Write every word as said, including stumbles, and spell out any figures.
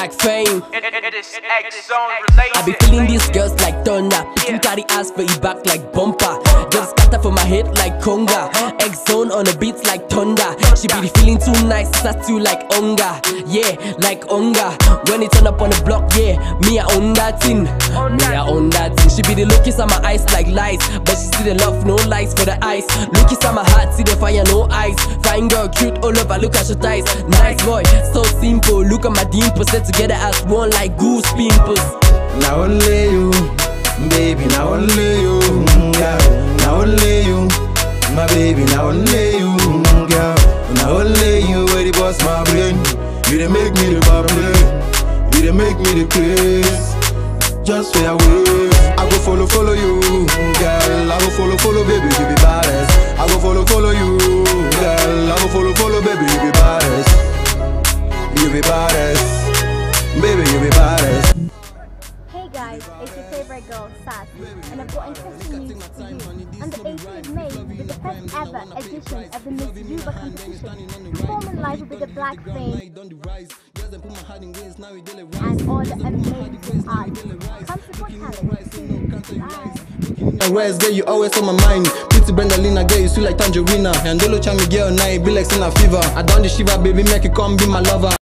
like fame. It is X-Zone related. I be feeling these girls like thunder. You carry ass for your back like bumper. Just scatter for my head like conga. X-Zone on the beats like thunder. She be the feeling too nice, that's you like onga. Yeah, like onga. When it turn up on the block, yeah, me I own that thing. Me I own that thing. She be the lookies on my eyes like lights, but she see the love, no lights for the eyes. Lookies on my heart, see the fire, no eyes. Fine girl, cute all over, look at your thighs. Nice boy, so simple. Look at my dimples, set together as one like goose pimples. Now only you, baby, now only you, girl. Now only you, my baby, now only you, girl. Now only you, where the boss my brain. You dey make me the bubble, you dey make me the craze. Just for your way, I go follow, follow you, girl. I go follow, follow, baby, you be baddest. I go follow, follow you, girl. I go follow, follow, baby, you be baddest. You be baddest, baby, you be baddest. Hey guys, it's your favorite girl, Sass, and I've got interesting news for you. On the eighteenth of May, with the first ever edition of the Miss Yuba competition, performing live will be the Black Fame and all the amazing art. Come support talent. Bye. And where's girl, you always on my mind. Pretty Brendalina, girl, you sweet like tangerina. And Dolo Chami girl, now you be like Sina fever. I down the shiva, baby, make you come be my lover.